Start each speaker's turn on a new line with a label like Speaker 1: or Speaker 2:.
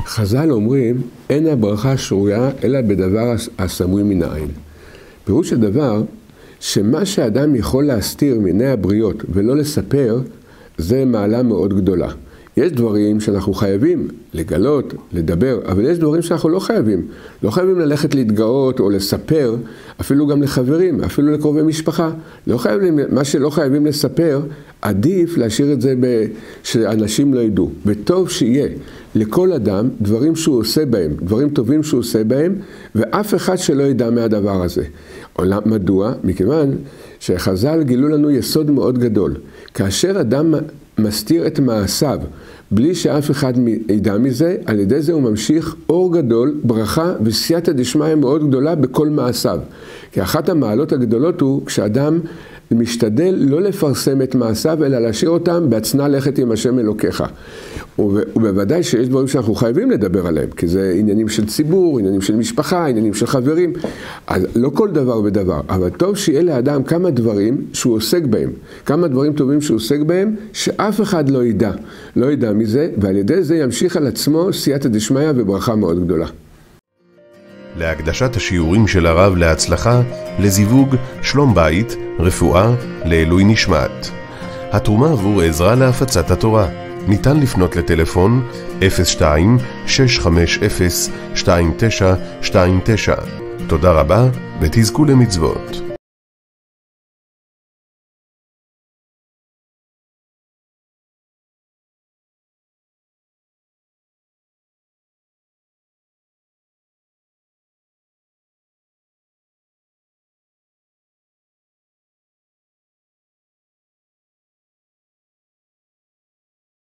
Speaker 1: חז"ל אומרים, אין הברכה שרויה אלא בדבר הסמוי מן העין. פירוש הדבר, שמה שאדם יכול להסתיר מעיני הבריות ולא לספר, זה מעלה מאוד גדולה. יש דברים שאנחנו חייבים לגלות, לדבר, אבל יש דברים שאנחנו לא חייבים. לא חייבים ללכת להתגאות או לספר, אפילו גם לחברים, אפילו לקרובי משפחה. לא חייבים, מה שלא חייבים לספר, עדיף להשאיר את זה שאנשים לא ידעו. וטוב שיהיה לכל אדם דברים שהוא עושה בהם, דברים טובים שהוא עושה בהם, ואף אחד שלא ידע מהדבר הזה. מדוע? מכיוון שחז"ל גילו לנו יסוד מאוד גדול. כאשר אדם מסתיר את מעשיו, בלי שאף אחד ידע מזה, על ידי זה הוא ממשיך אור גדול, ברכה וסייעתא דשמיא מאוד גדולה בכל מעשיו. כי אחת המעלות הגדולות הוא כשאדם משתדל לא לפרסם את מעשיו, אלא להשאיר אותם בהצנע לכת עם השם אלוקיך. ובוודאי שיש דברים שאנחנו חייבים לדבר עליהם, כי זה עניינים של ציבור, עניינים של משפחה, עניינים של חברים. אז לא כל דבר ודבר, אבל טוב שיהיה לאדם כמה דברים שהוא עוסק בהם, כמה דברים טובים שהוא עוסק בהם, שאף אחד לא ידע מזה, ועל ידי זה ימשיך על עצמו סייעתא דשמיא וברכה מאוד גדולה.
Speaker 2: להקדשת השיעורים של הרב להצלחה, לזיווג, שלום בית, רפואה, לעילוי נשמת. התרומה עבור עזרה להפצת התורה. ניתן לפנות לטלפון 02-650-2929. תודה רבה ותזכו למצוות.